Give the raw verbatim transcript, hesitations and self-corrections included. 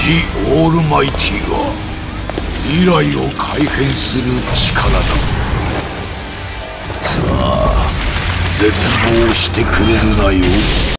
ジ・オールマイティが未来を改変する力だ。さあ絶望してくれるなよ。